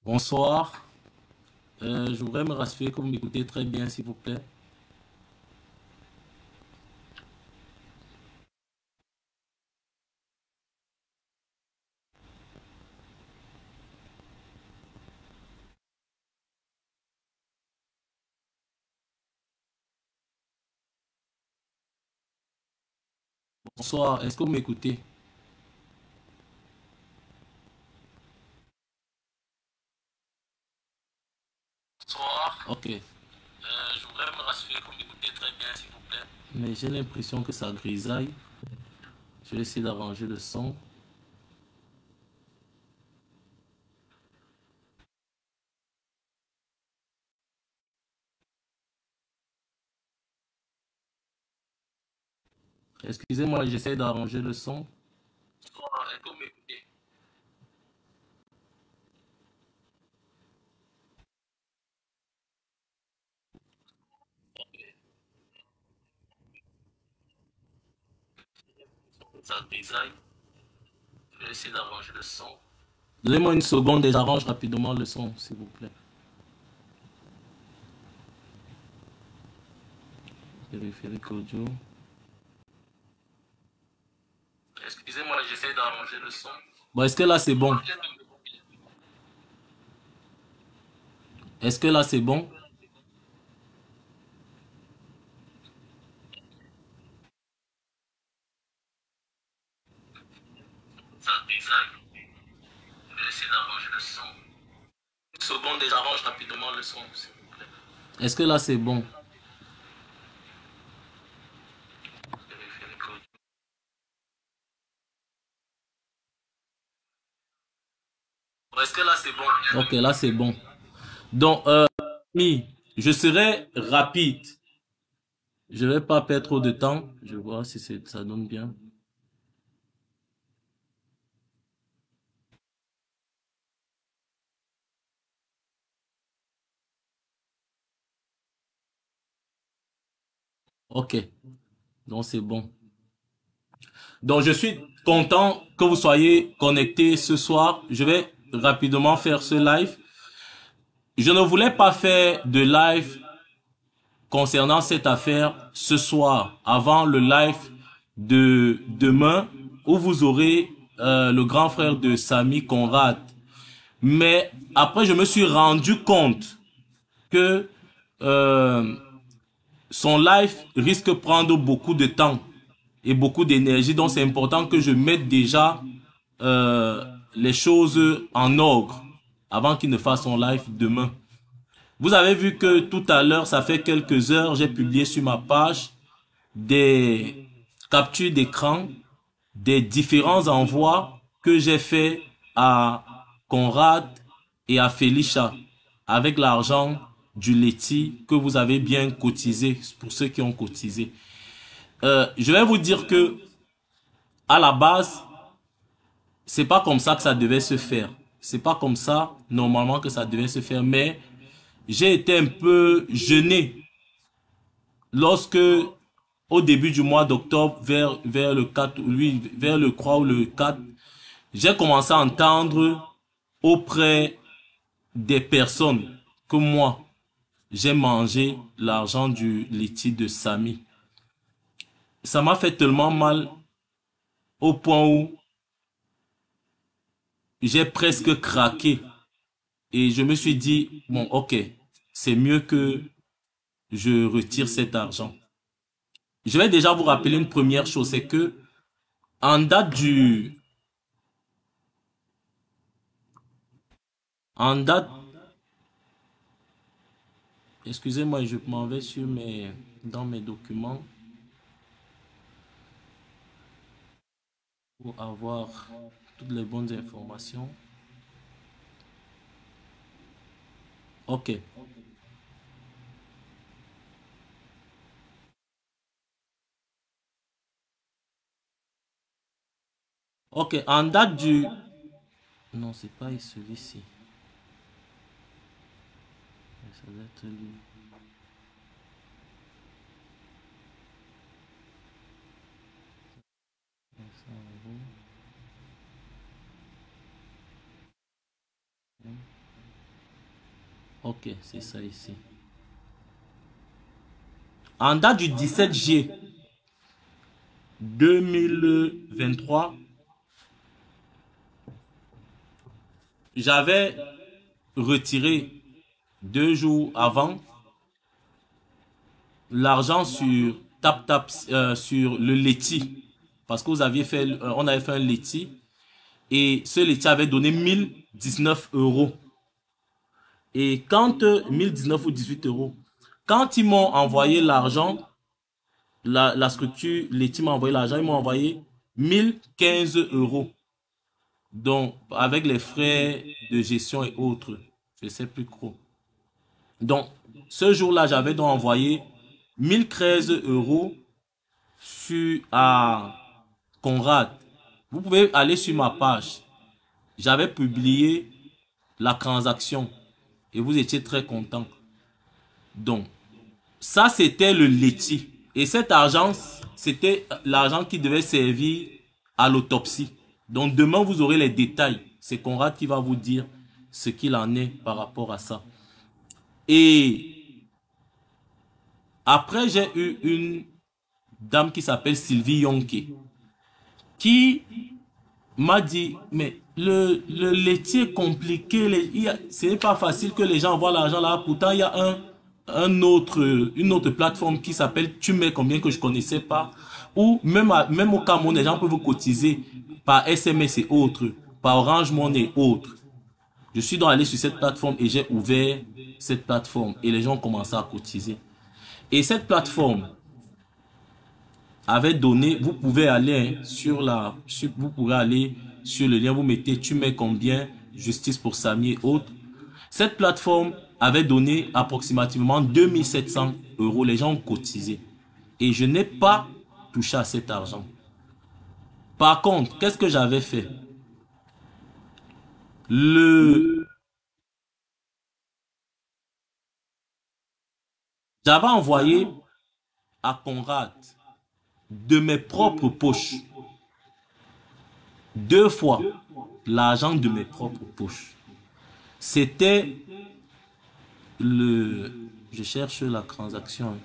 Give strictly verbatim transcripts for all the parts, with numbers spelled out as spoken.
Bonsoir. Euh, je voudrais me rassurer que vous m'écoutez très bien, s'il vous plaît. Bonsoir. Est-ce que vous m'écoutez? Bonsoir. Ok. Euh, je voudrais me rassurer que vous m'écoutez très bien, s'il vous plaît. Mais j'ai l'impression que ça grisaille. Je vais essayer d'arranger le son. Excusez-moi, j'essaie d'arranger le son. Bonsoir. Est-ce que vous m'écoutez? Ça grisaille. Je vais essayer d'arranger le son. Donnez-moi une seconde et j'arrange rapidement le son, s'il vous plaît. Périphérique audio. Excusez-moi, j'essaie d'arranger le son. Bon, est-ce que là c'est bon? Est-ce que là c'est bon? Ça grisaille. Je vais essayer d'arranger le son. Une seconde et j'arrange rapidement le son, s'il vous plaît. Est-ce que là c'est bon? Est-ce que là c'est bon? Ok, là c'est bon. Donc, euh, mi, je serai rapide. Je vais pas perdre trop de temps. Je vois si c'est- ça donne bien. Ok, donc c'est bon. Donc, je suis content que vous soyez connectés ce soir. Je vais rapidement faire ce live. Je ne voulais pas faire de live concernant cette affaire ce soir, avant le live de demain, où vous aurez euh, le grand frère de Sami Conrad. Mais après, je me suis rendu compte que euh, son live risque de prendre beaucoup de temps et beaucoup d'énergie. Donc, c'est important que je mette déjà euh, les choses en ordre avant qu'il ne fasse son live demain. Vous avez vu que tout à l'heure, ça fait quelques heures, j'ai publié sur ma page des captures d'écran des différents envois que j'ai fait à Conrad et à Felicia avec l'argent du Leti que vous avez bien cotisé pour ceux qui ont cotisé. Euh, je vais vous dire que à la base, c'est pas comme ça que ça devait se faire. C'est pas comme ça normalement que ça devait se faire, mais j'ai été un peu gêné lorsque au début du mois d'octobre, vers vers le quatre, lui, vers le trois ou le quatre, j'ai commencé à entendre auprès des personnes que moi, j'ai mangé l'argent du litige de Sami. Ça m'a fait tellement mal au point où j'ai presque craqué. Et je me suis dit, bon, ok, c'est mieux que je retire cet argent. Je vais déjà vous rappeler une première chose, c'est que en date du, en date, excusez-moi, je m'en vais sur mes, dans mes documents pour avoir toutes les bonnes informations. Ok. Ok, en date du... Non, c'est pas celui-ci. Ça doit être lui. Ok, c'est ça ici. En date du dix-sept juillet deux mille vingt-trois, j'avais retiré deux jours avant l'argent sur TapTap, euh, sur le Leti, parce que vous aviez fait, euh, on avait fait un Leti et ce Leti avait donné mille dix-neuf euros. Et quand euh, mille dix-neuf ou dix-huit euros, quand ils m'ont envoyé l'argent, la, la structure Leti m'a envoyé l'argent, ils m'ont envoyé mille quinze euros. Donc, avec les frais de gestion et autres, je sais plus trop. Donc, ce jour-là, j'avais donc envoyé mille treize euros sur, à Conrad. Vous pouvez aller sur ma page. J'avais publié la transaction et vous étiez très content. Donc, ça, c'était le Leti. Et cet argent, c'était l'argent qui devait servir à l'autopsie. Donc, demain, vous aurez les détails. C'est Conrad qui va vous dire ce qu'il en est par rapport à ça. Et après, j'ai eu une dame qui s'appelle Sylvie Yonke, qui m'a dit, mais le, le laitier est compliqué, les, ce n'est pas facile que les gens envoient l'argent là. Pourtant, il y a un, un autre, une autre plateforme qui s'appelle Tu mets combien que je connaissais pas. Ou même, à, même au Cameroun, les gens peuvent vous cotiser par S M S et autres, par Orange Money et autres. Je suis donc allé sur cette plateforme et j'ai ouvert cette plateforme et les gens ont commencé à cotiser. Et cette plateforme avait donné, vous pouvez aller hein, sur la, sur, vous pouvez aller sur le lien, vous mettez tu mets combien, justice pour Samy et autres. Cette plateforme avait donné approximativement deux mille sept cents euros. Les gens ont cotisé. Et je n'ai pas touché à cet argent. Par contre, qu'est-ce que j'avais fait? Le, j'avais envoyé à Conrad de mes propres poches deux fois l'argent de mes propres poches. C'était le, je cherche la transaction.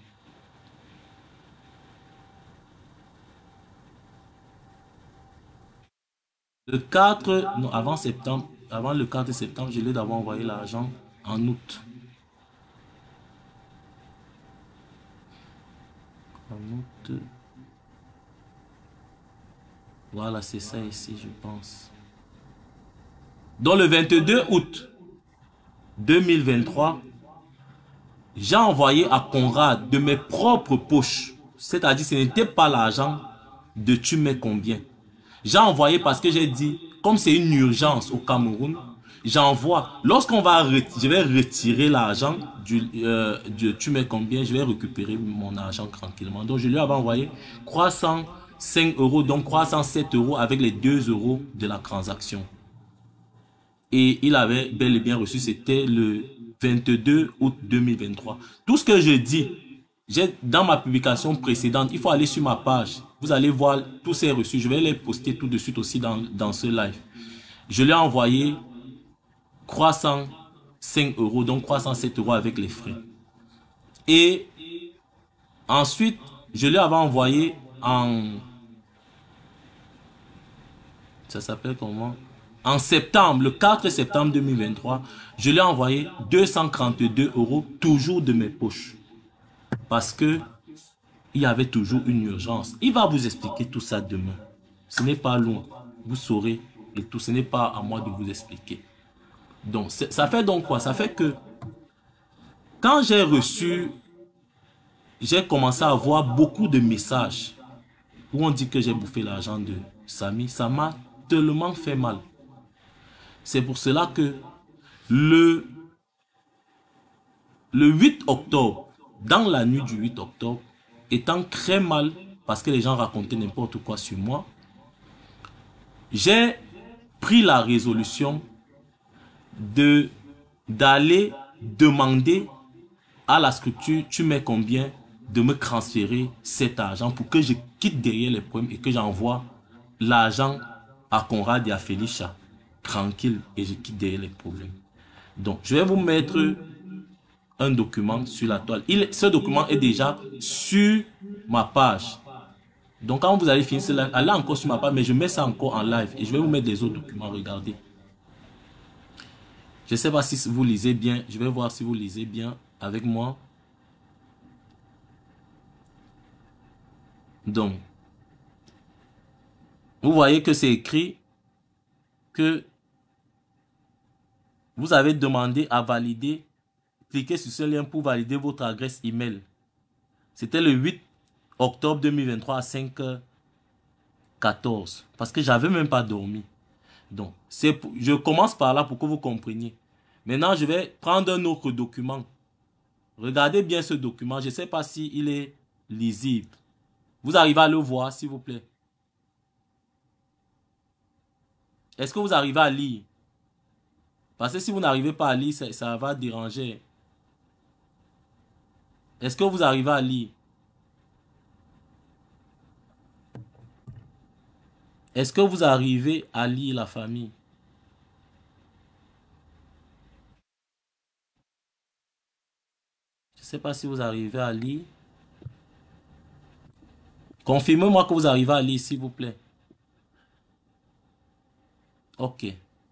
Le quatre, non, avant septembre, avant le quatre septembre, je l'ai d'abord envoyé l'argent en août. En août. Voilà, c'est ça ici, je pense. Dans le vingt-deux août deux mille vingt-trois, j'ai envoyé à Conrad de mes propres poches. C'est-à-dire, ce n'était pas l'argent de tu mets combien. J'ai envoyé parce que j'ai dit, comme c'est une urgence au Cameroun, j'envoie. Lorsqu'on va, je vais retirer l'argent du, euh, du tu mets combien, je vais récupérer mon argent tranquillement. Donc, je lui avais envoyé trois cent cinq euros, donc trois cent sept euros avec les deux euros de la transaction. Et il avait bel et bien reçu, c'était le vingt-deux août deux mille vingt-trois. Tout ce que je dis, j'ai dans ma publication précédente, il faut aller sur ma page. Vous allez voir tous ces reçus. Je vais les poster tout de suite aussi dans, dans ce live. Je lui ai envoyé trois cent cinq euros, donc trois cent sept euros avec les frais. Et ensuite, je lui avais envoyé en... Ça s'appelle comment? En septembre, le quatre septembre deux mille vingt-trois, je lui ai envoyé deux cent trente-deux euros, toujours de mes poches. Parce que il y avait toujours une urgence. Il va vous expliquer tout ça demain. Ce n'est pas loin. Vous saurez et tout. Ce n'est pas à moi de vous expliquer. Donc, ça fait donc quoi? Ça fait que quand j'ai reçu, j'ai commencé à avoir beaucoup de messages où on dit que j'ai bouffé l'argent de Samy. Ça m'a tellement fait mal. C'est pour cela que le, le huit octobre, dans la nuit du huit octobre, étant très mal parce que les gens racontaient n'importe quoi sur moi, j'ai pris la résolution de d'aller demander à la structure tu mets combien de me transférer cet argent pour que je quitte derrière les problèmes et que j'envoie l'argent à Conrad et à Felicia tranquille et je quitte derrière les problèmes. Donc, je vais vous mettre un document sur la toile. Il, ce document est déjà sur ma page. Donc, quand vous allez finir cela, allez encore sur ma page, mais je mets ça encore en live et je vais vous mettre des autres documents. Regardez. Je ne sais pas si vous lisez bien. Je vais voir si vous lisez bien avec moi. Donc, vous voyez que c'est écrit que vous avez demandé à valider. Cliquez sur ce lien pour valider votre adresse email. C'était le huit octobre deux mille vingt-trois à cinq heures quatorze. Parce que j'avais même pas dormi. Donc, c'est pour- je commence par là pour que vous compreniez. Maintenant, je vais prendre un autre document. Regardez bien ce document. Je ne sais pas s'il est lisible. Vous arrivez à le voir, s'il vous plaît. Est-ce que vous arrivez à lire? Parce que si vous n'arrivez pas à lire, ça, ça va déranger. Est-ce que vous arrivez à lire? Est-ce que vous arrivez à lire, la famille? Je ne sais pas si vous arrivez à lire. Confirmez-moi que vous arrivez à lire, s'il vous plaît. Ok.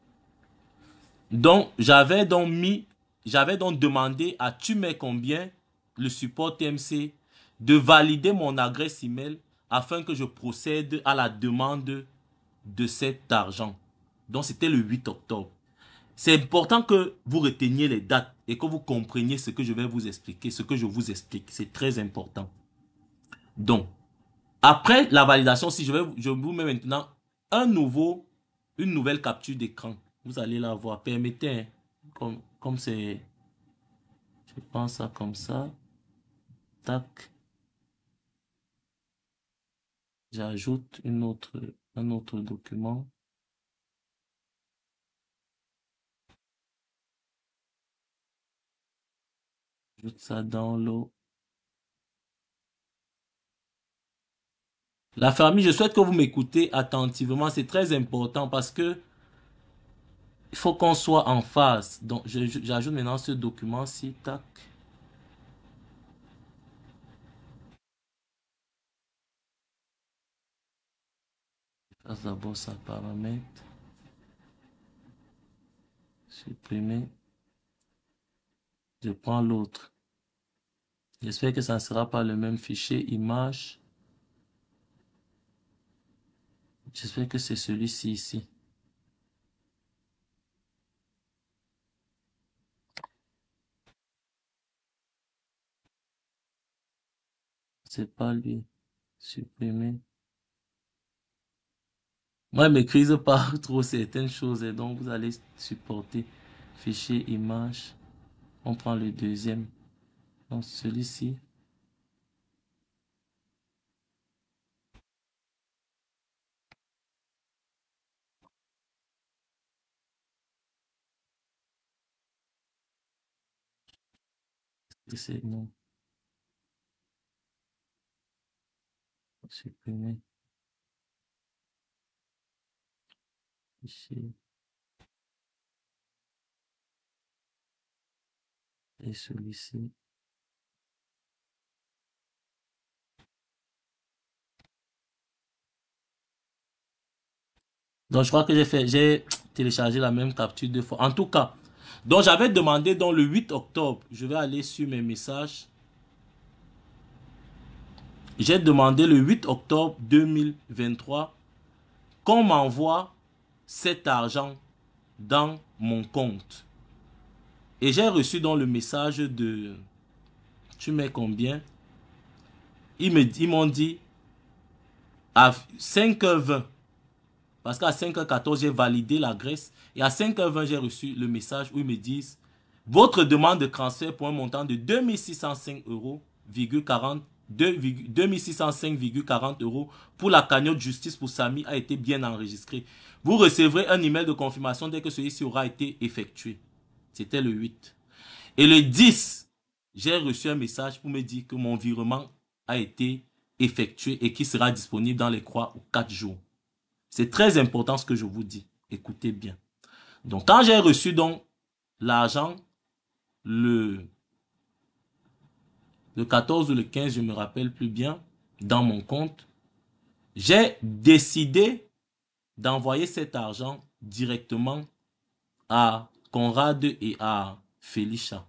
Donc, j'avais donc mis, j'avais donc demandé à tu mets combien le support T M C de valider mon adresse email afin que je procède à la demande de cet argent. Donc, c'était le huit octobre. C'est important que vous reteniez les dates et que vous compreniez ce que je vais vous expliquer, ce que je vous explique. C'est très important. Donc, après la validation, si je vais, je vous mets maintenant un nouveau, une nouvelle capture d'écran. Vous allez la voir. Permettez, hein, comme, comme c'est, je pense ça comme ça. Tac. J'ajoute une autre, un autre document. J'ajoute ça dans l'eau. La famille, je souhaite que vous m'écoutez attentivement. C'est très important parce que il faut qu'on soit en phase. Donc, j'ajoute maintenant ce document-ci. Tac. Je passe d'abord ça paramètre. Supprimer. Je prends l'autre. J'espère que ça ne sera pas le même fichier image. J'espère que c'est celui-ci ici. C'est pas lui. Supprimer. Moi, je ne maîtrise pas trop certaines choses et donc vous allez supporter fichier image. On prend le deuxième. Donc celui-ci. C'est non. Supprimer. Fichier. Et celui-ci. Donc je crois que j'ai fait, j'ai téléchargé la même capture deux fois. En tout cas, donc j'avais demandé dans le huit octobre, je vais aller sur mes messages. J'ai demandé le huit octobre deux mille vingt-trois qu'on m'envoie cet argent dans mon compte. Et j'ai reçu dans le message de, tu mets combien? Ils me, ils m'ont dit à cinq heures vingt. Parce qu'à cinq heures quatorze, j'ai validé l'adresse. Et à cinq heures vingt, j'ai reçu le message où ils me disent votre demande de transfert pour un montant de deux mille six cent cinq euros, quarante, deux mille six cent cinq virgule quarante euros pour la cagnotte justice pour Samy a été bien enregistrée. Vous recevrez un email de confirmation dès que celui-ci aura été effectué. C'était le huit. Et le dix, j'ai reçu un message pour me dire que mon virement a été effectué et qui sera disponible dans les trois ou quatre jours. C'est très important ce que je vous dis. Écoutez bien. Donc, quand j'ai reçu donc l'argent le, le quatorze ou le quinze, je me rappelle plus bien, dans mon compte. J'ai décidé d'envoyer cet argent directement à Conrad et à Felicia.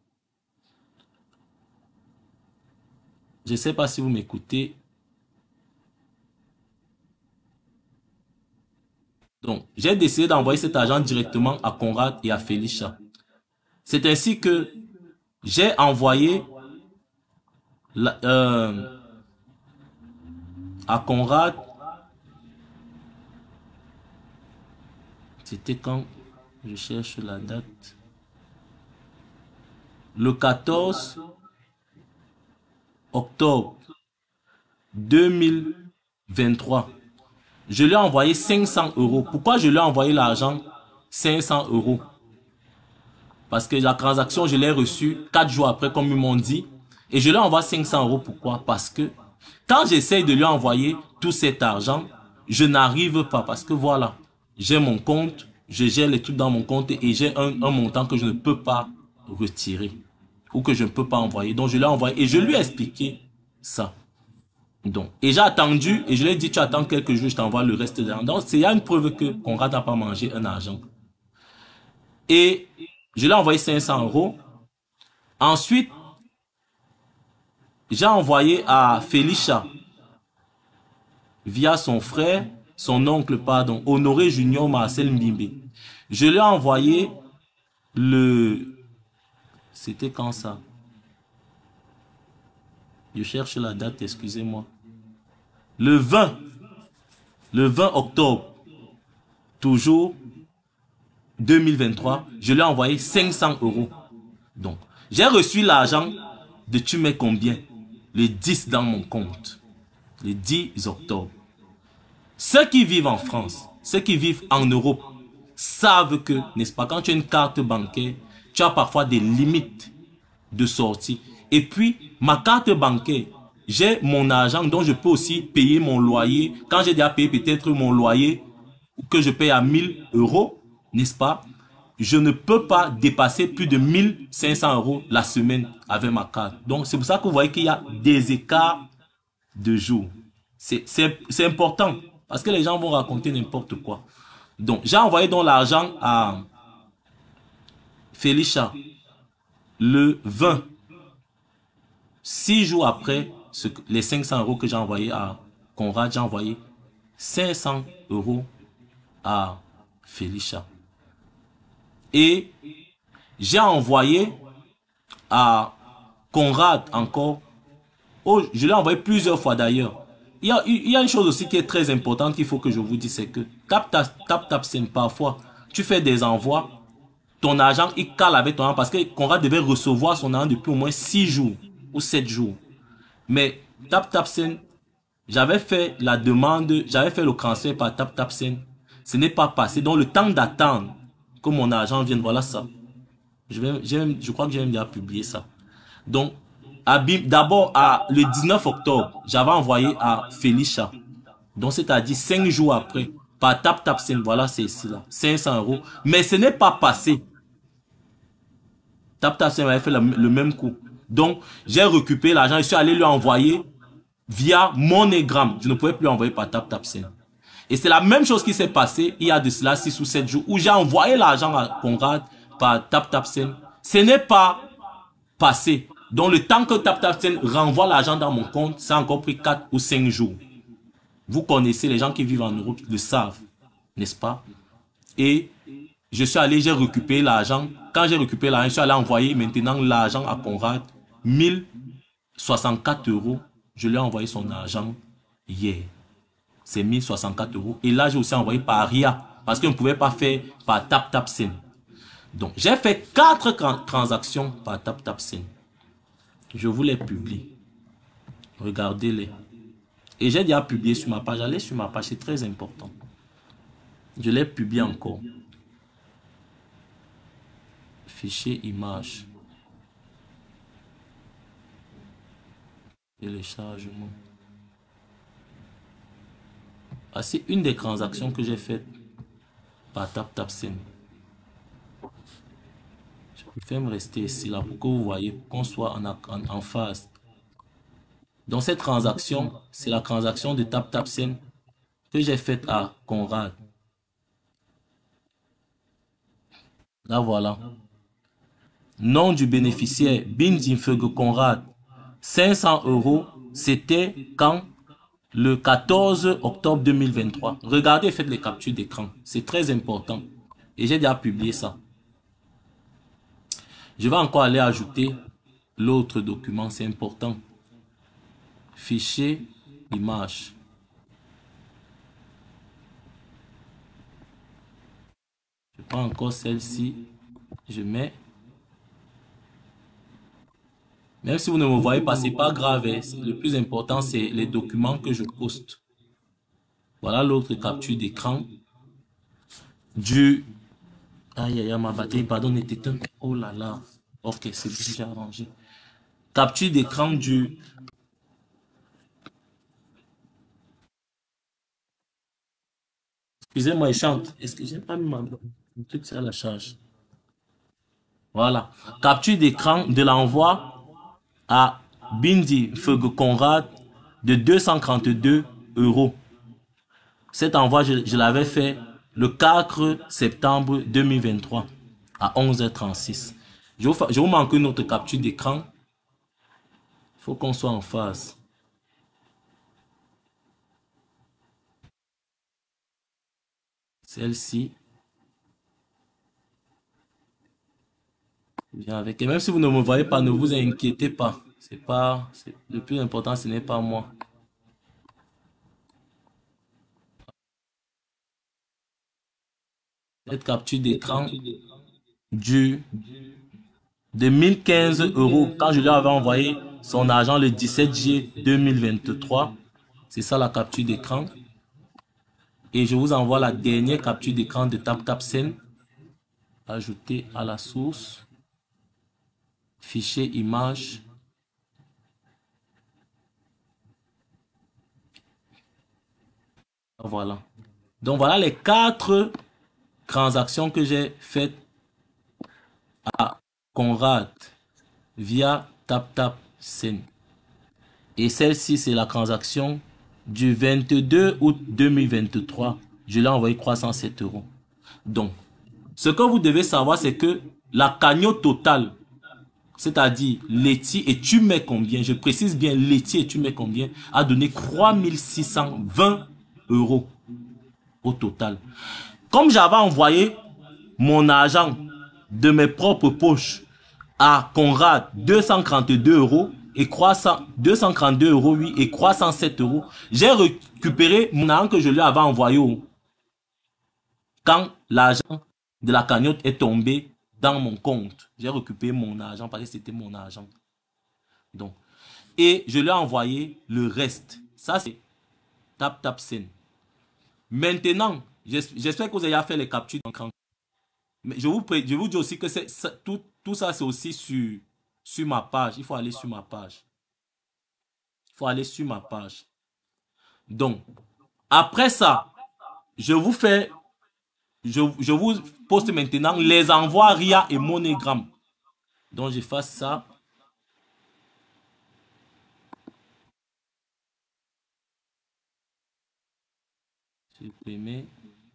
Je ne sais pas si vous m'écoutez. Donc, j'ai décidé d'envoyer cet argent directement à Conrad et à Felicia. C'est ainsi que j'ai envoyé la, euh, à Conrad. C'était quand? Je cherche la date. Le quatorze octobre deux mille vingt-trois. Je lui ai envoyé cinq cents euros. Pourquoi je lui ai envoyé l'argent cinq cents euros? Parce que la transaction, je l'ai reçue quatre jours après, comme ils m'ont dit. Et je lui envoie cinq cents euros. Pourquoi? Parce que quand j'essaye de lui envoyer tout cet argent, je n'arrive pas. Parce que voilà, j'ai mon compte, je gère les trucs dans mon compte et j'ai un, un montant que je ne peux pas retirer. Ou que je ne peux pas envoyer. Donc je lui ai envoyé et je lui ai expliqué ça. Donc, et j'ai attendu, et je lui ai dit, tu attends quelques jours, je t'envoie le reste de l'argent. Donc, c'est une preuve que Conrad n'a pas mangé un argent. Et je lui ai envoyé cinq cents euros. Ensuite, j'ai envoyé à Felicia, via son frère, son oncle, pardon, Honoré Junior Marcel Mbimbe. Je lui ai envoyé le... C'était quand ça? Je cherche la date, excusez-moi. Le vingt. Le vingt octobre. Toujours deux mille vingt-trois. Je lui ai envoyé cinq cents euros. Donc, j'ai reçu l'argent de tu mets combien? Le dix dans mon compte. Le dix octobre. Ceux qui vivent en France, ceux qui vivent en Europe, savent que, n'est-ce pas, quand tu as une carte bancaire, tu as parfois des limites de sortie. Et puis, ma carte bancaire, j'ai mon argent dont je peux aussi payer mon loyer. Quand j'ai déjà payé peut-être mon loyer, que je paye à mille euros, n'est-ce pas? Je ne peux pas dépasser plus de mille cinq cents euros la semaine avec ma carte. Donc, c'est pour ça que vous voyez qu'il y a des écarts de jours. C'est important parce que les gens vont raconter n'importe quoi. Donc, j'ai envoyé donc l'argent à Felicia le vingt. Six jours après ce, les cinq cents euros que j'ai envoyé à Conrad, j'ai envoyé cinq cents euros à Felicia. Et j'ai envoyé à Conrad encore. Oh, je l'ai envoyé plusieurs fois d'ailleurs. Il y, a, il y a une chose aussi qui est très importante qu'il faut que je vous dise, c'est que tap tap tap tap c'est parfois tu fais des envois, ton argent il cale avec ton argent parce que Conrad devait recevoir son argent depuis au moins six jours ou sept jours. Mais tap tap sen, j'avais fait la demande, j'avais fait le transfert par tap tap sen, ce n'est pas passé. Donc le temps d'attendre que mon argent vienne, voilà ça. Je, vais, je crois que j'ai même déjà publié ça. Donc, d'abord, à le dix-neuf octobre, j'avais envoyé à Felicia. Donc, c'est-à-dire cinq jours après, par Tap Tap Send, voilà, c'est ici là, cinq cents euros. Mais ce n'est pas passé. Tap Tap Send avait fait le, le même coup. Donc, j'ai récupéré l'argent, je suis allé lui envoyer via MoneyGram. Je ne pouvais plus envoyer par Tap Tap Send. Et c'est la même chose qui s'est passée il y a de cela six ou sept jours où j'ai envoyé l'argent à Conrad par Tap Tap Send. Ce n'est pas passé. Donc le temps que Tap Tap Send renvoie l'argent dans mon compte, ça a encore pris quatre ou cinq jours. Vous connaissez, les gens qui vivent en Europe le savent, n'est-ce pas? Et je suis allé, j'ai récupéré l'argent. Quand j'ai récupéré l'argent, je suis allé envoyer maintenant l'argent à Conrad, mille soixante-quatre euros. Je lui ai envoyé son argent hier. C'est mille soixante-quatre euros. Et là, j'ai aussi envoyé par Ria, parce que je ne pouvais pas faire par Tap Tap Send. Donc, j'ai fait quatre transactions par Tap Tap Send. Je vous les publie. Regardez-les. Et j'ai déjà publié sur ma page. Allez sur ma page, c'est très important. Je les publie encore. Fichier image. Téléchargement. Ah, c'est une des transactions que j'ai faites par Tap Tap Send. Je vais me rester ici là pour que vous voyez qu'on soit en, en, en phase. Donc cette transaction, c'est la transaction de TapTapSend que j'ai faite à Conrad. Là voilà. Nom du bénéficiaire, Bindinfege Conrad. cinq cents euros, c'était quand? Le quatorze octobre deux mille vingt-trois. Regardez et faites les captures d'écran. C'est très important. Et j'ai déjà publié ça. Je vais encore aller ajouter l'autre document, c'est important. Fichier, image. Je prends encore celle-ci. Je mets. Même si vous ne me voyez pas, c'est pas grave. Hein. Le plus important, c'est les documents que je poste. Voilà l'autre capture d'écran. Du... Aïe, aïe, aïe, ma batterie, pardon, est éteinte. Oh là là. Ok, c'est déjà arrangé. Capture d'écran du... Excusez-moi, il chante. Est-ce que j'ai pas mis ma... Le truc, c'est à la charge. Voilà. Capture d'écran de l'envoi à Bindi Feugue Conrad de deux cent trente-deux euros. Cet envoi, je, je l'avais fait le quatre septembre deux mille vingt-trois à onze heures trente-six. Je vous, je vous manque une autre capture d'écran. Il faut qu'on soit en phase. Celle-ci. Viens avec. Et même si vous ne me voyez pas, ne vous inquiétez pas. C'est pas, le plus important, ce n'est pas moi. Cette capture d'écran du de mille quinze euros quand je lui avais envoyé son argent le dix-sept juillet deux mille vingt-trois. C'est ça la capture d'écran. Et je vous envoie la dernière capture d'écran de TapTapSend. Ajouter à la source. Fichier image. Voilà. Donc voilà les quatre transactions que j'ai faites à Conrad via TapTapSend. Et celle-ci, c'est la transaction du vingt-deux août deux mille vingt-trois. Je l'ai envoyé trois cent sept euros. Donc, ce que vous devez savoir, c'est que la cagnotte totale, c'est-à-dire Letty et tu mets combien, je précise bien Letty et tu mets combien, a donné trois mille six cent vingt euros au total. Comme j'avais envoyé mon argent de mes propres poches à Conrad deux cent trente-deux euros et croissant deux cent trente-deux euros oui et croissant sept euros, j'ai récupéré mon argent que je lui avais envoyé au, quand l'argent de la cagnotte est tombé dans mon compte. J'ai récupéré mon argent parce que c'était mon argent. Donc, et je lui ai envoyé le reste. Ça, c'est TapTapSend. Maintenant, j'espère que vous avez fait les captures d'écran. Mais je vous, je vous dis aussi que c'est, ça, tout, tout ça, c'est aussi sur, sur ma page. Il faut aller sur ma page. Il faut aller sur ma page. Donc, après ça, je vous fais, je, je vous poste maintenant les envois Ria et MoneyGram. Donc, je fasse ça. Supprimer.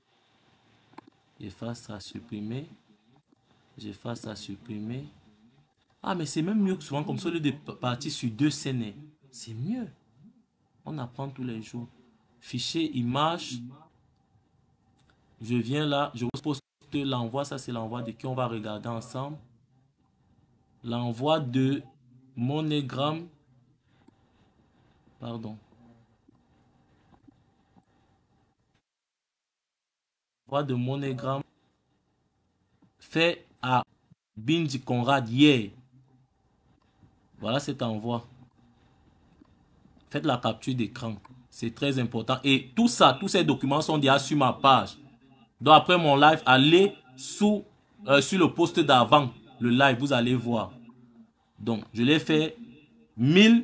Je fasse ça, supprimer. Je fasse ça, supprimer. Ah, mais c'est même mieux que souvent comme ça, au lieu de partir sur deux scènes. C'est mieux. On apprend tous les jours. Fichier, image. Je viens là, je vous poste l'envoi. Ça, c'est l'envoi de qui on va regarder ensemble. L'envoi de MoneyGram. Pardon. L'envoi de MoneyGram fait à Bindi Conrad hier. Voilà cet envoi. Faites la capture d'écran. C'est très important. Et tout ça, tous ces documents sont déjà sur ma page. Donc après mon live, allez sous, euh, sur le post d'avant, le live, vous allez voir. Donc, je l'ai fait mille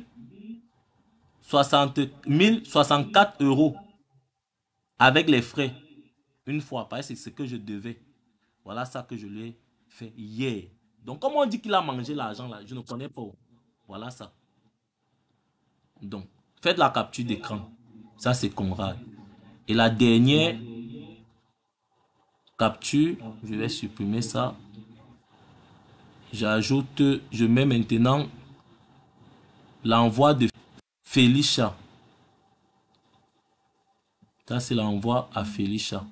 soixante-quatre euros avec les frais. Une fois, parce que c'est ce que je devais. Voilà ça que je l'ai fait hier. Donc, comment on dit qu'il a mangé l'argent là? Je ne connais pas. Voilà ça. Donc, faites la capture d'écran. Ça, c'est Conrad. Et la dernière capture, je vais supprimer ça. J'ajoute, je mets maintenant l'envoi de Felicia. Ça, c'est l'envoi à Felicia.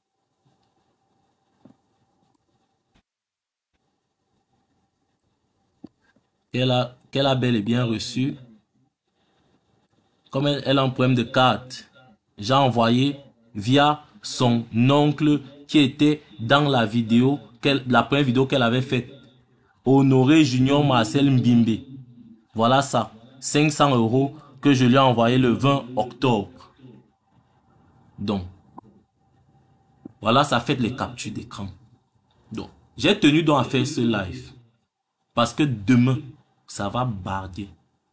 Qu'elle a, qu'elle a bel et bien reçu. Comme elle, elle a un problème de carte, j'ai envoyé via son oncle qui était dans la vidéo, la première vidéo qu'elle avait faite. Honoré Junior Marcel Mbimbe. Voilà ça. cinq cents euros que je lui ai envoyé le vingt octobre. Donc, voilà, ça fait les captures d'écran. Donc, j'ai tenu donc à faire ce live. Parce que demain, ça va barder.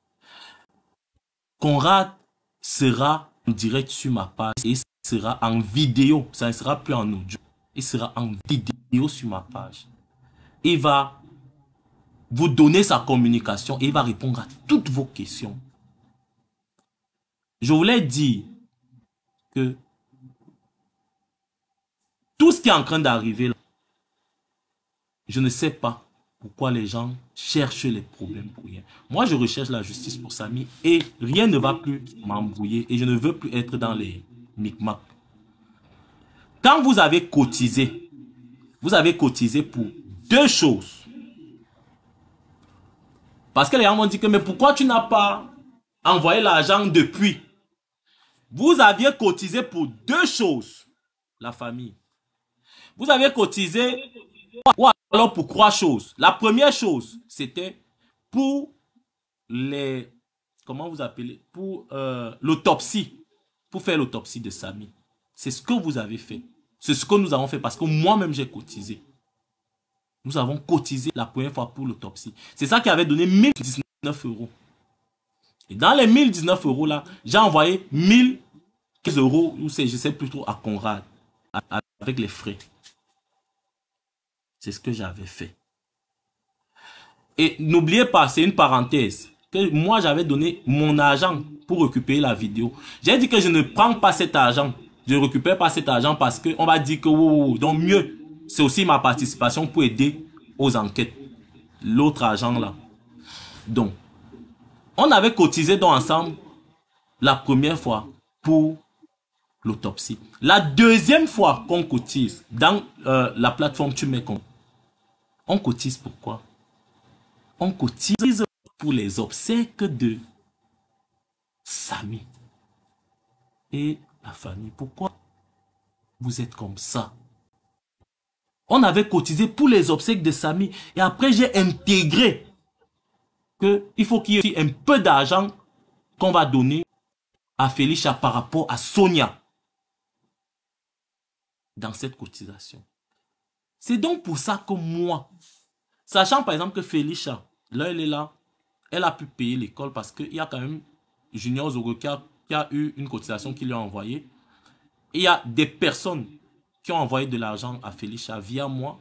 Conrad sera en direct sur ma page et sera en vidéo. Ça ne sera plus en audio. Il sera en vidéo sur ma page. Il va vous donner sa communication et il va répondre à toutes vos questions. Je voulais dire que tout ce qui est en train d'arriver, je ne sais pas pourquoi les gens cherchent les problèmes pour rien. Moi, je recherche la justice pour Samy et rien ne va plus m'embrouiller et je ne veux plus être dans les micmacs. Quand vous avez cotisé, vous avez cotisé pour deux choses. Parce que les gens m'ont dit que, mais pourquoi tu n'as pas envoyé l'argent depuis? Vous aviez cotisé pour deux choses, la famille. Vous avez cotisé ou alors pour trois choses. La première chose, c'était pour les, comment vous appelez, pour euh, l'autopsie, pour faire l'autopsie de Samy. C'est ce que vous avez fait. C'est ce que nous avons fait parce que moi-même j'ai cotisé. Nous avons cotisé la première fois pour l'autopsie. C'est ça qui avait donné mille dix-neuf euros. Et dans les mille dix-neuf euros là, j'ai envoyé mille euros, ou c'est, je sais plus trop, à Conrad, avec les frais. C'est ce que j'avais fait. Et n'oubliez pas, c'est une parenthèse, que moi j'avais donné mon argent pour récupérer la vidéo. J'ai dit que je ne prends pas cet argent. Je ne récupère pas cet argent parce qu'on va dire que oh, oh, donc mieux, c'est aussi ma participation pour aider aux enquêtes. L'autre argent là. Donc, on avait cotisé donc ensemble la première fois pour l'autopsie. La deuxième fois qu'on cotise dans euh, la plateforme Tu mets compte, on cotise pourquoi? On cotise pour les obsèques de Samy et la famille. Pourquoi vous êtes comme ça? On avait cotisé pour les obsèques de Samy et après j'ai intégré qu'il faut qu'il y ait un peu d'argent qu'on va donner à Felicia par rapport à Sonia dans cette cotisation. C'est donc pour ça que moi, sachant par exemple que Felicia, là elle est là, elle a pu payer l'école parce qu'il y a quand même Junior Zogo qui a, qui a eu une cotisation qu'il lui a envoyée. Il y a des personnes qui ont envoyé de l'argent à Felicia via moi.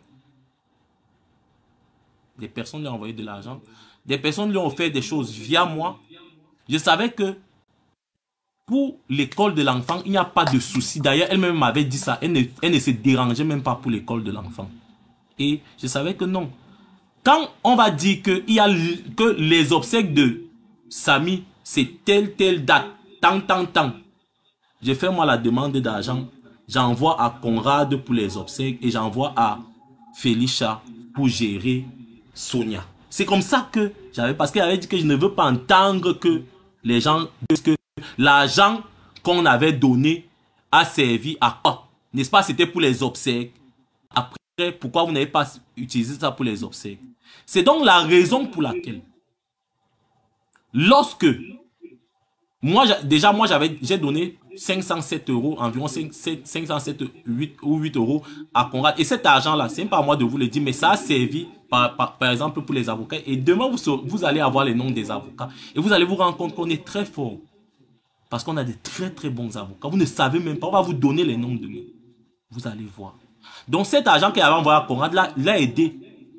Des personnes lui ont envoyé de l'argent. Des personnes lui ont offert des choses via moi. Je savais que pour l'école de l'enfant, il n'y a pas de souci. D'ailleurs, elle-même m'avait dit ça. Elle ne, elle ne se dérangeait même pas pour l'école de l'enfant. Et je savais que non. Quand on va dire que, il y a, que les obsèques de Samy, c'est telle, telle date, tant, tant, tant. Je fais moi la demande d'argent. J'envoie à Conrad pour les obsèques et j'envoie à Felicia pour gérer Sonia. C'est comme ça que j'avais, parce qu'elle avait dit que je ne veux pas entendre que les gens disent que l'argent qu'on avait donné a servi à quoi? N'est-ce pas? C'était pour les obsèques. Après, pourquoi vous n'avez pas utilisé ça pour les obsèques? C'est donc la raison pour laquelle, lorsque, moi, déjà, moi, j'avais, j'ai donné cinq cent sept euros, environ cinq cent sept, huit ou huit euros à Conrad. Et cet argent-là, c'est pas à moi de vous le dire, mais ça a servi, par, par, par exemple, pour les avocats. Et demain, vous, vous allez avoir les noms des avocats. Et vous allez vous rendre compte qu'on est très fort. Parce qu'on a des très très bons avocats. Vous ne savez même pas. On va vous donner les noms de nous. Vous allez voir. Donc cet argent qu'il avait envoyé à Conrad, l'a aidé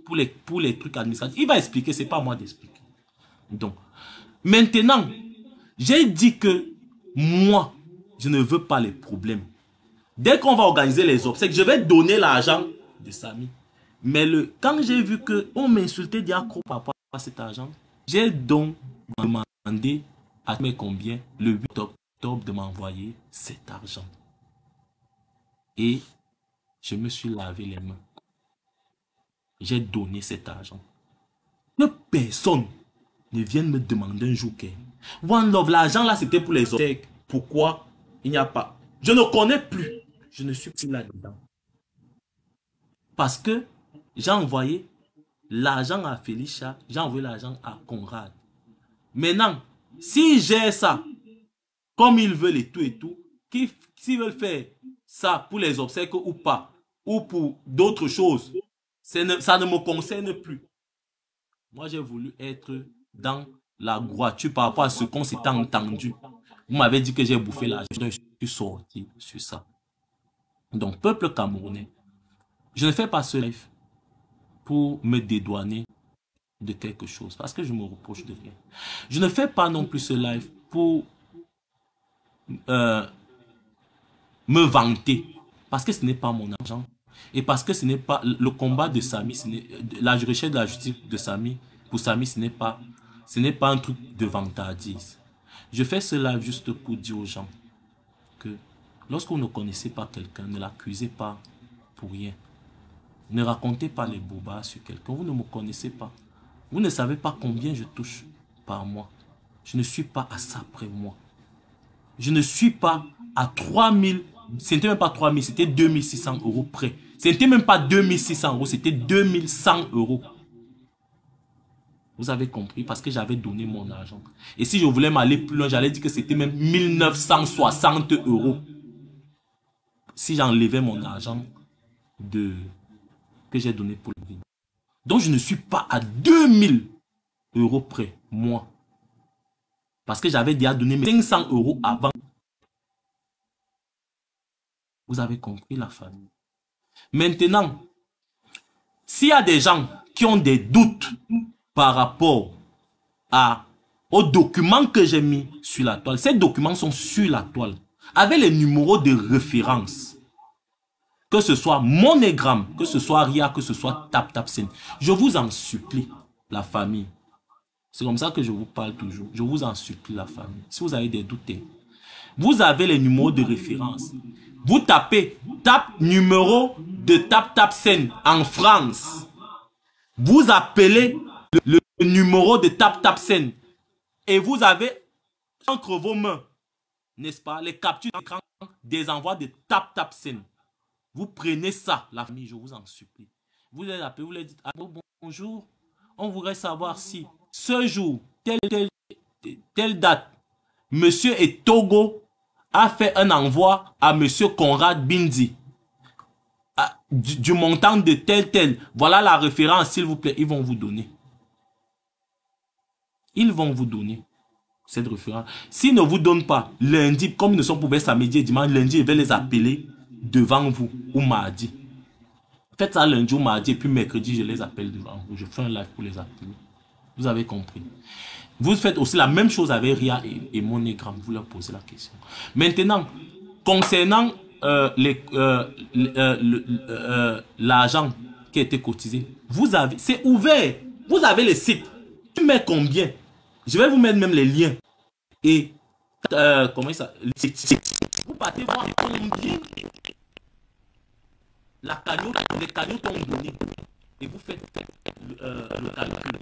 pour les, pour les trucs administratifs. Il va expliquer, c'est pas à moi d'expliquer. Donc, maintenant, j'ai dit que moi, je ne veux pas les problèmes. Dès qu'on va organiser les obsèques, je vais donner l'argent de Samy. Mais le, quand j'ai vu qu'on m'insultait Diacro par rapport à cet argent, j'ai donc demandé à mes combien le huit octobre de m'envoyer cet argent. Et je me suis lavé les mains. J'ai donné cet argent. Que personne ne vienne me demander un jour que One Love, l'argent là c'était pour les obsèques. Pourquoi il n'y a pas? Je ne connais plus. Je ne suis plus là-dedans. Parce que j'ai envoyé l'argent à Felicia, j'ai envoyé l'argent à Conrad. Maintenant, si j'ai ça, comme ils veulent et tout et tout, s'ils veulent faire ça pour les obsèques ou pas, ou pour d'autres choses, ne, ça ne me concerne plus. Moi, j'ai voulu être dans la droiture par rapport à ce qu'on s'était entendu. Vous m'avez dit que j'ai bouffé l'argent, je suis sorti sur ça. Donc, peuple camerounais, je ne fais pas ce live pour me dédouaner de quelque chose, parce que je me reproche de rien. Je ne fais pas non plus ce live pour euh, me vanter, parce que ce n'est pas mon argent, et parce que ce n'est pas le combat de Samy, la recherche de la justice de Samy, pour Samy, ce n'est pas, ce n'est pas un truc de vantardise. Je fais ce live juste pour dire aux gens que lorsqu'on ne connaissait pas quelqu'un, ne l'accusez pas pour rien. Ne racontez pas les bobards sur quelqu'un. Vous ne me connaissez pas. Vous ne savez pas combien je touche par mois. Je ne suis pas à ça près moi. Je ne suis pas à trois mille. Ce n'était même pas trois mille, c'était deux mille six cents euros près. Ce n'était même pas deux mille six cents euros, c'était deux mille cent euros. Vous avez compris, parce que j'avais donné mon argent. Et si je voulais m'aller plus loin, j'allais dire que c'était même mille neuf cent soixante euros. Si j'enlevais mon argent de... que j'ai donné pour le vin. Donc je ne suis pas à deux mille euros près, moi. Parce que j'avais déjà donné mes cinq cents euros avant. Vous avez compris la famille. Maintenant, s'il y a des gens qui ont des doutes par rapport à, aux documents que j'ai mis sur la toile, ces documents sont sur la toile, avec les numéros de référence. Que ce soit Monégram, que ce soit Ria, que ce soit Tap Tap Sen. Je vous en supplie, la famille. C'est comme ça que je vous parle toujours. Je vous en supplie, la famille. Si vous avez des doutes, vous avez les numéros de référence. Vous tapez Tap numéro de Tap Tap Sen en France. Vous appelez le, le numéro de Tap Tap Sen. Et vous avez entre vos mains, n'est-ce pas, les captures d'écran des envois de Tap Tap Sen. Vous prenez ça, la famille, je vous en supplie. Vous les appelez, vous les dites, allô, bonjour. On voudrait savoir si ce jour, telle, telle, telle date, monsieur Etogo a fait un envoi à monsieur Conrad Bindi. À, du, du montant de tel, tel. Voilà la référence, s'il vous plaît. Ils vont vous donner. Ils vont vous donner cette référence. S'ils ne vous donnent pas, lundi, comme ils ne sont pas ouverts samedi et dimanche, lundi, je vais les appeler devant vous, ou mardi. Faites ça lundi ou mardi, et puis mercredi, je les appelle devant vous. Je fais un live pour les appeler. Vous avez compris. Vous faites aussi la même chose avec Ria et, et Monégram. Vous leur posez la question. Maintenant, concernant euh, euh, euh, euh, l'argent qui a été cotisé, vous avez, c'est ouvert. Vous avez les sites. Tu mets combien? Je vais vous mettre même les liens. Et, euh, comment ça? Vous partez voir combien la cagnotte, les cagnottes ont donné. Et vous faites euh, le calcul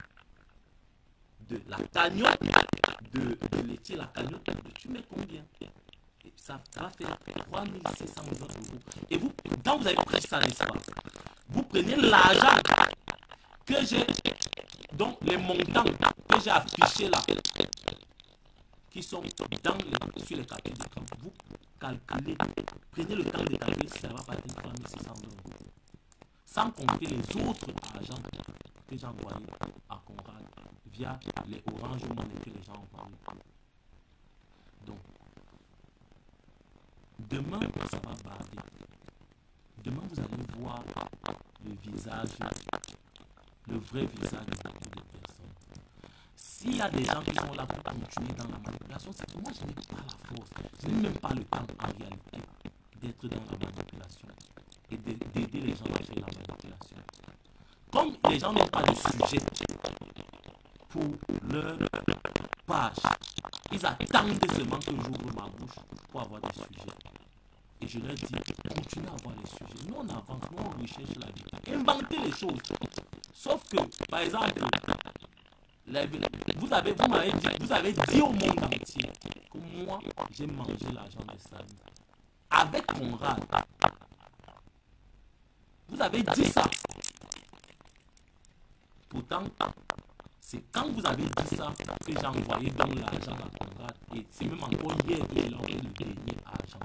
de la cagnotte de, de laitier, la cagnotte, tu mets combien? Et ça, ça va faire trois mille six cents euros. Et vous, quand vous avez pris ça, n'est-ce pas? Vous prenez l'argent que j'ai, donc les montants que j'ai affichés là, qui sont dans les, sur les calculs de camp. Vous calculez, prenez le temps de calculer si ça va pas être trois mille six cents euros. Sans compter les autres argents que j'ai envoyés à Conrad via les Orange Money que les gens ont envoyés. Donc, demain, ça va barrer. Demain, vous allez voir le visage le vrai visage de beaucoup de personnes. S'il y a des gens qui sont là pour continuer dans la manipulation, c'est que moi je n'ai pas la force, je n'ai même pas le temps en réalité d'être dans la manipulation et d'aider les gens à faire la manipulation. Comme les gens n'ont pas de sujet pour leur page, ils attendent seulement que j'ouvre ma bouche pour avoir des sujets. Et je leur dis, continuez à avoir les sujets. Nous on avance, nous on recherche la vie. Inventez les choses. Sauf que, par exemple, vous avez, vous m'avez dit, vous avez dit au monde entier que moi, j'ai mangé l'argent de Samy. Avec Conrad. Vous avez dit ça. Pourtant, c'est quand vous avez dit ça que j'ai envoyé donc l'argent à Conrad. Et c'est même encore hier que j'ai envoyé le dernier argent.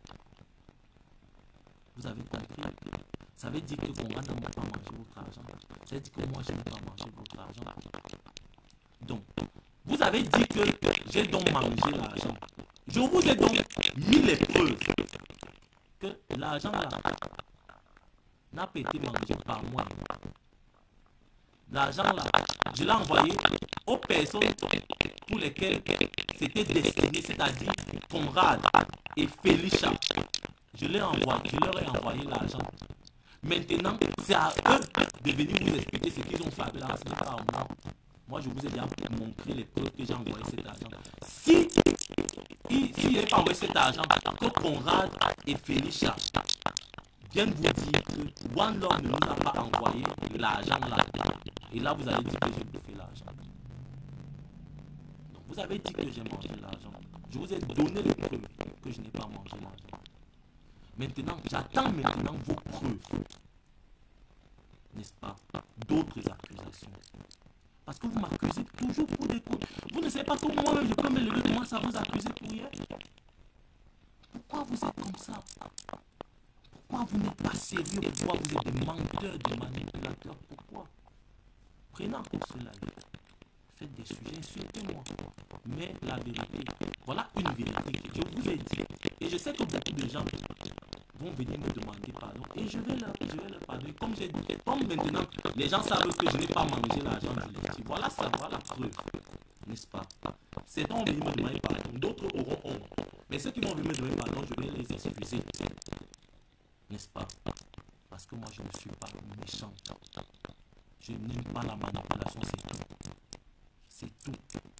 Vous avez compris? Ça veut dire que Conrad n'a pas mangé votre argent. Ça veut dire que moi, je n'ai pas mangé votre argent. Donc, vous avez dit que j'ai donc mangé l'argent. Je vous ai donc mis les preuves que l'argent là n'a pas été mangé par moi. L'argent là, je l'ai envoyé aux personnes pour lesquelles c'était destiné, c'est-à-dire Conrad et Felicia. Je, les envoie, je leur ai envoyé l'argent. Maintenant, c'est à eux de venir vous expliquer ce qu'ils ont fait avec l'argent, ce n'est pas à moi. Moi, je vous ai déjà montré les preuves que j'ai envoyé cet argent. Si il si n'avait pas envoyé cet argent, que Conrad et Felicia viennent vous dire que One Love ne nous a pas envoyé l'argent là. Et là, vous allez dire que j'ai bouffé l'argent. Donc, vous avez dit que j'ai mangé l'argent. Je vous ai donné les preuves que je n'ai pas mangé l'argent. Maintenant, j'attends maintenant vos preuves. N'est-ce pas? D'autres accusations. Parce que vous m'accusez toujours pour des coups. Vous ne savez pas comment moi-même je peux me lever, comment ça vous accuser pour hier? Pourquoi vous êtes comme ça? Pourquoi vous n'êtes pas sérieux? Pourquoi vous êtes des menteurs, des manipulateurs? Pourquoi? Prenez encore cela. Faites des sujets, insultez-moi. Mais la vérité, voilà une vérité que je vous ai dit. Et je sais que beaucoup de gens vont venir me demander pardon. Et je vais leur, je vais leur pardonner. Comme j'ai dit, comme maintenant, les gens savent que je n'ai pas mangé l'argent du litier. Voilà ça, voilà la preuve. N'est-ce pas? Certains vont venir me demander pardon. D'autres auront honte. Mais ceux qui vont venir me demander pardon, je vais les excuser. N'est-ce pas? Parce que moi, je ne suis pas méchant. Je n'aime pas la manipulation, c'est tout. C'est tout.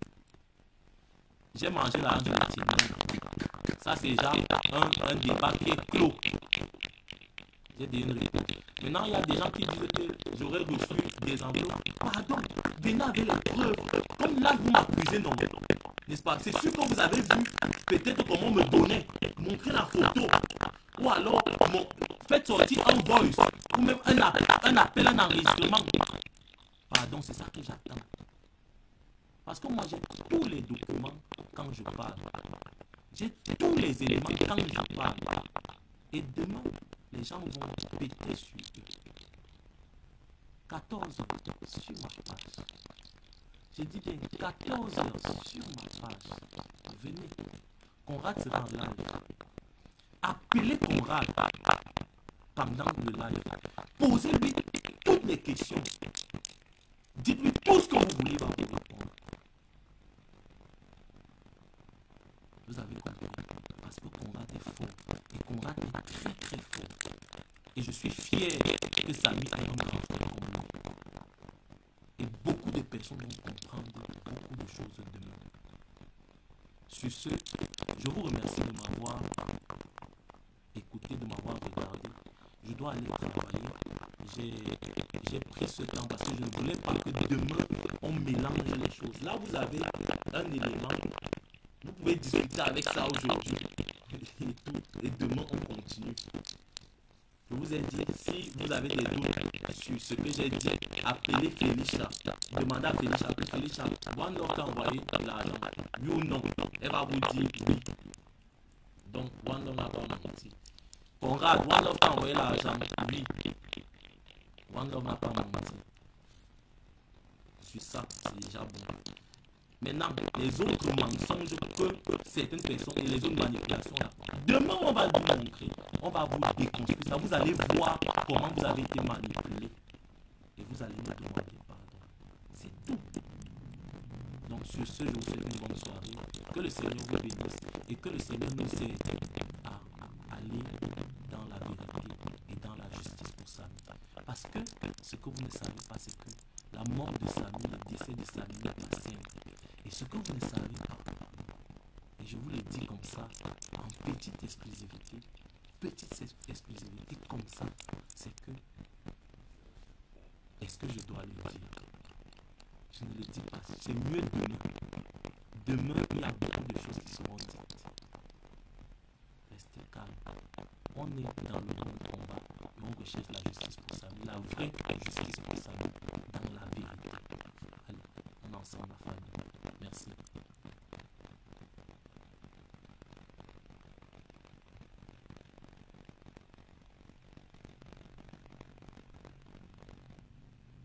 J'ai mangé l'argent de la tienne. Ça, c'est déjà un, un débat qui est clos. J'ai dit une réponse. Maintenant, il y a des gens qui disent que j'aurais reçu des enveloppes. Pardon, venez avec les preuves. Comme là, vous m'accusez, non? N'est-ce pas? C'est sûr que vous avez vu peut-être comment me donner, montrer la photo. Ou alors, mon, faites sortir un voice. Ou même un, un appel, un enregistrement. Pardon, c'est ça que j'attends. Parce que moi, j'ai tous les documents quand je parle. J'ai tous les éléments quand je parle. Et demain, les gens vont péter sur eux. quatorze heures sur ma page. J'ai dit bien quatorze heures sur ma page. Venez. Conrad sera en live. Appelez Conrad pendant le live. Posez-lui toutes les questions. Dites-lui tout ce que vous voulez, va vous répondre. Vous avez compris? Parce que Conrad est fort. Et Conrad est très très fort. Et je suis fier que Samy ait un grand frère comme moi. Et beaucoup de personnes vont comprendre beaucoup de choses demain. Sur ce, je vous remercie de m'avoir écouté, de m'avoir regardé. Je dois aller travailler. J'ai pris ce temps parce que je ne voulais pas que demain on mélange les choses. Là, vous avez un élément. Vous pouvez discuter avec ça aujourd'hui. Et, tout, et demain, on continue. Je vous ai dit, si vous avez des doutes sur ce que j'ai dit, appelez Felicia. Demandez à Felicia. Felicia, One Love t'a envoyé l'argent. Oui ou non? Elle va vous dire oui. Donc, One Love n'a pas menti. Conrad, One Love t'a envoyé l'argent. Oui. One Love n'a pas menti. Sur ça, c'est déjà bon. Maintenant, les autres mensonges que certaines personnes et les autres manipulations là, demain on va vous montrer, on va vous déconstruire ça, vous allez voir comment vous avez été manipulé et vous vous allez me demander pardon. C'est tout. Donc sur ce, je vous souhaite une bonne soirée. Que le Seigneur vous bénisse et que le Seigneur nous aide à, à aller dans la vérité et dans la justice pour Samuel. Parce que ce que vous ne savez pas, c'est que la mort de Samuel, le décès de Samuel n'est pas simple. Et ce que vous ne savez pas, et je vous le dis comme ça, en petite exclusivité, petite exclusivité comme ça, c'est que, est-ce que je dois le dire? Je ne le dis pas. C'est mieux demain. Demain, il y a beaucoup de choses qui seront dites. Restez calme. On est dans le bon combat et on recherche la justice pour ça. La vraie justice pour ça, dans la vérité. Allez, on est ensemble, la famille. Merci.